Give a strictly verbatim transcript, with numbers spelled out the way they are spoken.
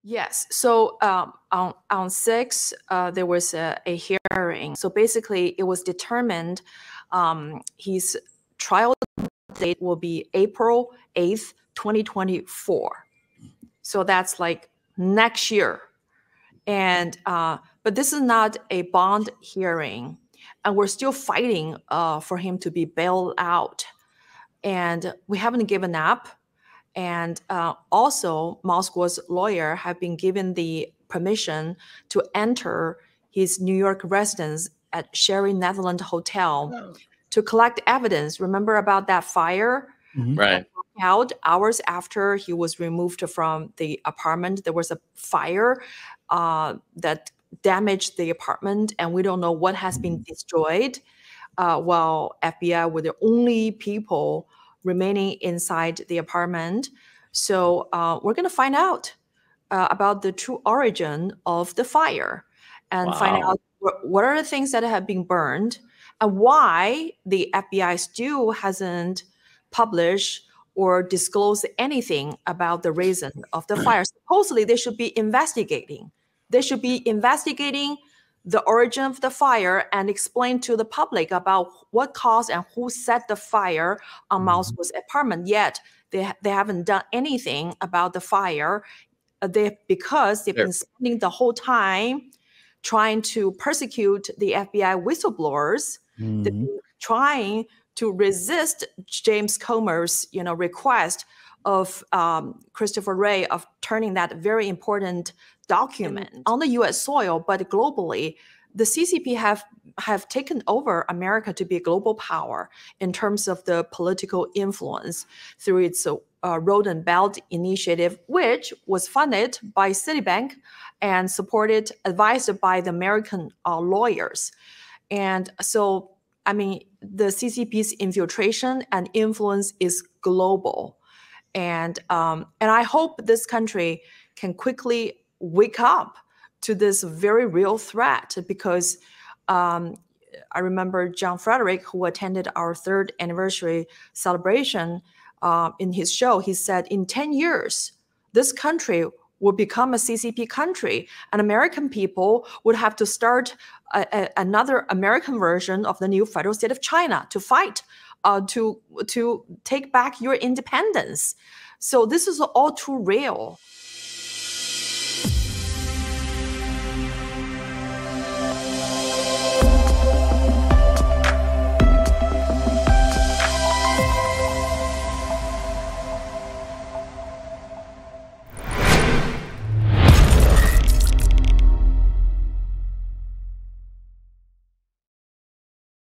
Yes. So um, on on six, uh, there was a, a hearing. So basically, it was determined um, his trial date will be April eighth, twenty twenty-four. So that's like next year. And uh, but this is not a bond hearing, and we're still fighting uh, for him to be bailed out. And we haven't given up. And uh, also, Moscow's lawyer have been given the permission to enter his New York residence at Sherry Netherland Hotel Oh. to collect evidence. Remember about that fire? Mm-hmm. Right. Out hours after he was removed from the apartment, there was a fire uh, that damaged the apartment, and we don't know what has been destroyed. Uh, while F B I were the only people remaining inside the apartment. So uh, we're going to find out uh, about the true origin of the fire and Wow. find out wh- what are the things that have been burned and why the F B I still hasn't published or disclosed anything about the reason of the fire. Supposedly, they should be investigating. They should be investigating the origin of the fire and explain to the public about what caused and who set the fire on Moscow's apartment. Yet they they haven't done anything about the fire. Uh, they because they've been spending the whole time trying to persecute the F B I whistleblowers. Mm-hmm. They've been trying to resist James Comer's you know request of um, Christopher Wray of turning that very important document on the U S soil, but globally, the C C P have have taken over America to be a global power in terms of the political influence through its uh, Road and Belt Initiative, which was funded by Citibank and supported, advised by the American uh, lawyers. And so, I mean, the C C P's infiltration and influence is global. And um, and I hope this country can quickly wake up to this very real threat, because um, I remember John Frederick, who attended our third anniversary celebration, uh, in his show, he said, in ten years, this country will become a C C P country, and American people would have to start a, a, another American version of the new federal state of China to fight, uh, to, to take back your independence. So this is all too real.